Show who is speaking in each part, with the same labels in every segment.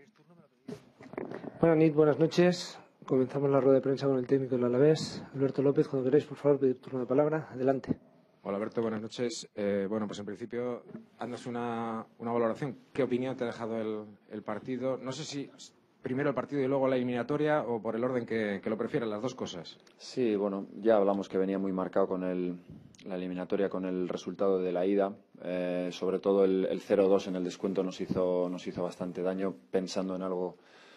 Speaker 1: Buenas noches. Comenzamos la rueda de prensa con el técnico del Alavés, Alberto López. Cuando queréis, por favor, pedir turno de palabra. Adelante.
Speaker 2: Hola Alberto, buenas noches. Pues en principio, haznos una valoración. ¿Qué opinión te ha dejado el partido? No sé si primero el partido y luego la eliminatoria o por el orden que lo prefieran, las dos cosas.
Speaker 3: Sí, bueno, ya hablamos que venía muy marcado con la eliminatoria, con el resultado de la ida. Sobre todo el 0-2 en el descuento nos hizo bastante daño, pensando en algo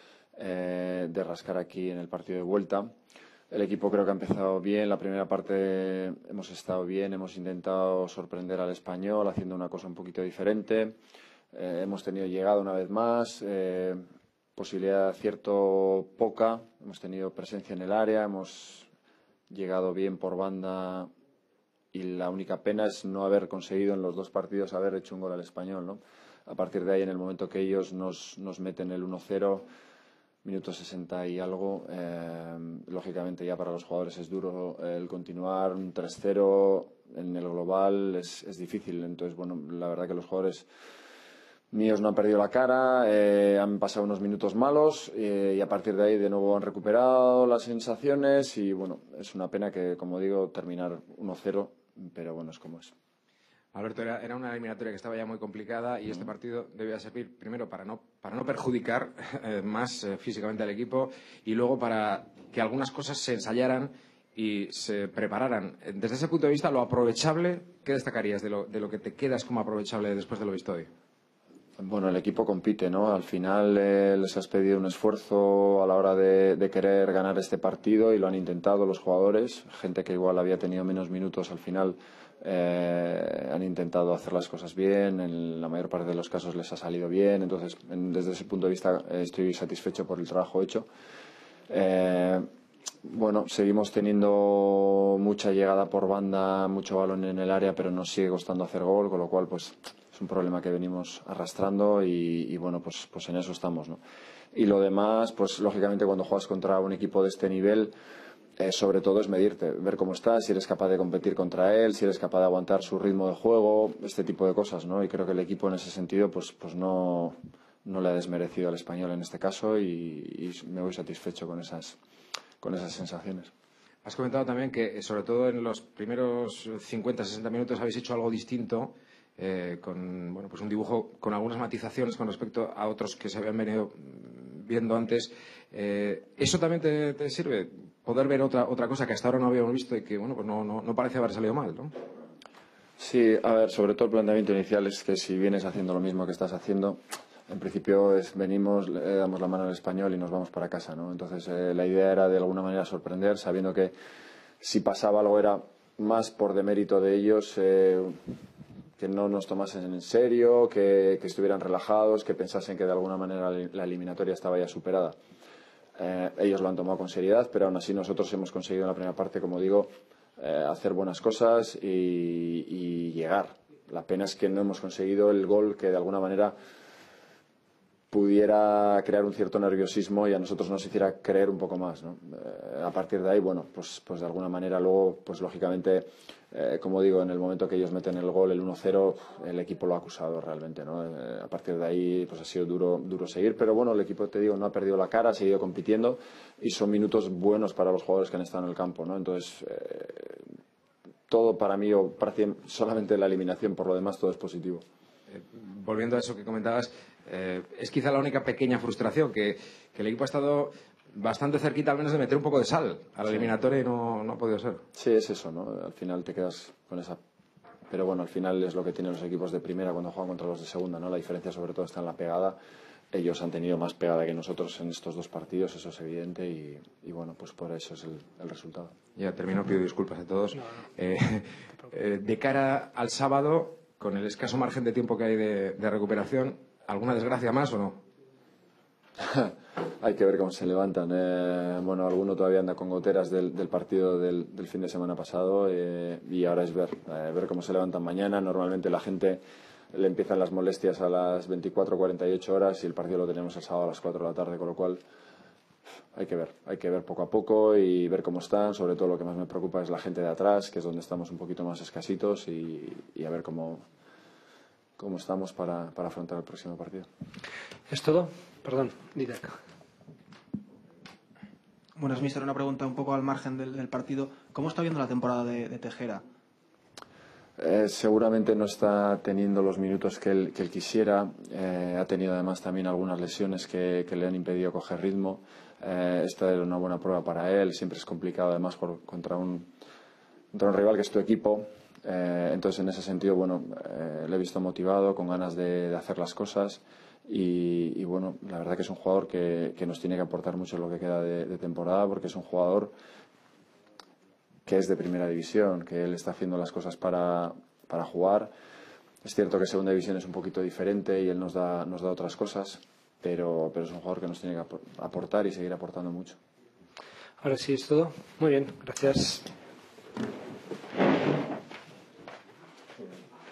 Speaker 3: de rascar aquí en el partido de vuelta. El equipo creo que ha empezado bien. La primera parte hemos estado bien, hemos intentado sorprender al Español haciendo una cosa un poquito diferente. Hemos tenido llegada una vez más, posibilidad de acierto poca. Hemos tenido presencia en el área, hemos llegado bien por banda y la única pena es no haber conseguido en los dos partidos haber hecho un gol al Español, ¿no? A partir de ahí, en el momento que ellos nos meten el 1-0, minuto 60 y algo, lógicamente ya para los jugadores es duro el continuar. Un 3-0 en el global es difícil. Entonces, bueno, la verdad que los jugadores míos no han perdido la cara, han pasado unos minutos malos y a partir de ahí de nuevo han recuperado las sensaciones y bueno, es una pena que, como digo, terminar 1-0, pero bueno, es como es.
Speaker 2: Alberto, era una eliminatoria que estaba ya muy complicada y este partido debía servir primero para no perjudicar más físicamente al equipo y luego para que algunas cosas se ensayaran y se prepararan. Desde ese punto de vista, lo aprovechable, ¿qué destacarías de lo que te quedas como aprovechable después de lo visto hoy?
Speaker 3: Bueno, el equipo compite, ¿no? Al final les has pedido un esfuerzo a la hora de querer ganar este partido y lo han intentado los jugadores. Gente que igual había tenido menos minutos al final han intentado hacer las cosas bien. En la mayor parte de los casos les ha salido bien. Entonces, desde ese punto de vista estoy satisfecho por el trabajo hecho. Bueno, seguimos teniendo mucha llegada por banda, mucho balón en el área, pero nos sigue costando hacer gol, con lo cual pues es un problema que venimos arrastrando y bueno, pues en eso estamos, ¿no? Y lo demás, pues lógicamente cuando juegas contra un equipo de este nivel, sobre todo es medirte, ver cómo estás, si eres capaz de competir contra él, si eres capaz de aguantar su ritmo de juego, este tipo de cosas, ¿no? Y creo que el equipo en ese sentido pues no le ha desmerecido al Español en este caso y me voy satisfecho con esas sensaciones.
Speaker 2: Has comentado también que, sobre todo en los primeros 50-60 minutos, habéis hecho algo distinto, con pues un dibujo con algunas matizaciones con respecto a otros que se habían venido viendo antes. ¿Eso también te sirve? Poder ver otra cosa que hasta ahora no habíamos visto y que bueno, pues no parece haber salido mal, ¿no?
Speaker 3: Sí, a ver, sobre todo el planteamiento inicial es que si vienes haciendo lo mismo que estás haciendo, en principio venimos, le damos la mano al Español y nos vamos para casa, ¿no? Entonces la idea era de alguna manera sorprender, sabiendo que si pasaba algo era más por demérito de ellos, que no nos tomasen en serio, que estuvieran relajados, que pensasen que de alguna manera la eliminatoria estaba ya superada. Ellos lo han tomado con seriedad, pero aún así nosotros hemos conseguido en la primera parte, como digo, hacer buenas cosas y llegar. La pena es que no hemos conseguido el gol que de alguna manera pudiera crear un cierto nerviosismo y a nosotros nos hiciera creer un poco más, ¿no? A partir de ahí, bueno, pues de alguna manera luego, pues lógicamente, como digo, en el momento que ellos meten el gol, el 1-0, el equipo lo ha acusado realmente, ¿no? A partir de ahí, pues ha sido duro seguir, pero bueno, el equipo, te digo, no ha perdido la cara, ha seguido compitiendo y son minutos buenos para los jugadores que han estado en el campo, ¿no? Entonces, todo para mí, o solamente la eliminación, por lo demás todo es positivo.
Speaker 2: Volviendo a eso que comentabas, es quizá la única pequeña frustración que el equipo ha estado bastante cerquita al menos de meter un poco de sal a la eliminatoria y no ha podido ser.
Speaker 3: Sí, es eso, ¿no? Al final te quedas con esa. Pero bueno, al final es lo que tienen los equipos de primera cuando juegan contra los de segunda, ¿no? La diferencia sobre todo está en la pegada. Ellos han tenido más pegada que nosotros en estos dos partidos, eso es evidente y bueno, pues por eso es el resultado.
Speaker 2: Ya termino, pido disculpas a todos. De cara al sábado, con el escaso margen de tiempo que hay de recuperación, ¿alguna desgracia más o no?
Speaker 3: Hay que ver cómo se levantan. Bueno, alguno todavía anda con goteras del partido del fin de semana pasado y ahora es ver cómo se levantan mañana. Normalmente la gente le empiezan las molestias a las 24-48 horas y el partido lo tenemos el sábado a las 4 de la tarde, con lo cual hay que ver poco a poco y ver cómo están. Sobre todo lo que más me preocupa es la gente de atrás, que es donde estamos un poquito más escasitos y a ver cómo estamos para afrontar el próximo partido.
Speaker 1: ¿Es todo? Perdón, Didac.
Speaker 4: Buenas, mister. Una pregunta un poco al margen del partido. ¿Cómo está viendo la temporada de Tejera?
Speaker 3: Seguramente no está teniendo los minutos que él quisiera. Ha tenido además también algunas lesiones que le han impedido coger ritmo. Esta era una buena prueba para él. Siempre es complicado además contra un rival que es tu equipo. Entonces en ese sentido, bueno, le he visto motivado, con ganas de hacer las cosas. Y bueno, la verdad que es un jugador que nos tiene que aportar mucho en lo que queda de temporada, porque es un jugador que es de primera división, que él está haciendo las cosas para jugar. Es cierto que segunda división es un poquito diferente y él nos da otras cosas, pero es un jugador que nos tiene que aportar y seguir aportando mucho.
Speaker 1: Ahora sí es todo. Muy bien, gracias.